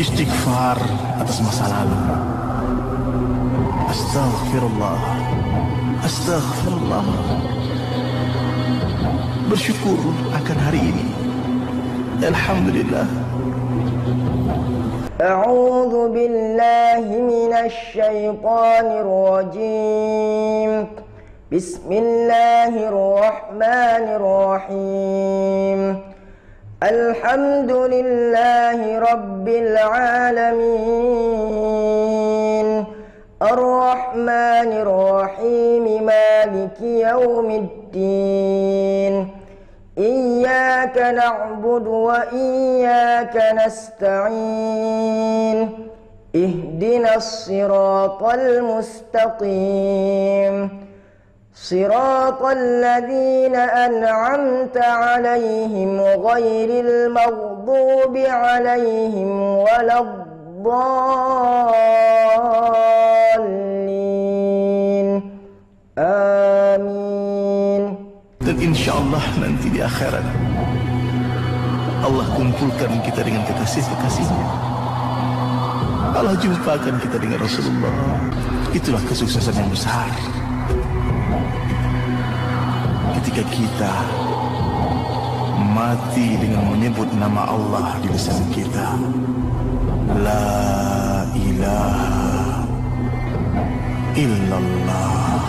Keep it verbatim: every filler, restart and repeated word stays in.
istighfar atas masa lalu. Astaghfirullah, astaghfirullah. Bersyukur akan hari ini. Alhamdulillah. A'udzu billahi minasy syaithanir rajim. Bismillahirrahmanirrahim. Alhamdulillahi rabbil alamin. Ar-Rahmanir Rahim, Maliki yaumiddin. Iyyaka na'budu wa iyyaka nasta'in. Ihdinas siratal mustaqim. Siratal ladzina an'amta 'alaihim ghairil maghdubi 'alaihim waladdallin. Amin. Dan insyaAllah nanti di akhirat Allah kumpulkan kita dengan kekasih-kekasihnya. Allah jumpakan kita dengan Rasulullah. Itulah kesuksesan yang besar. Ketika kita mati dengan menyebut nama Allah di lisan kita, La ilaha illallah.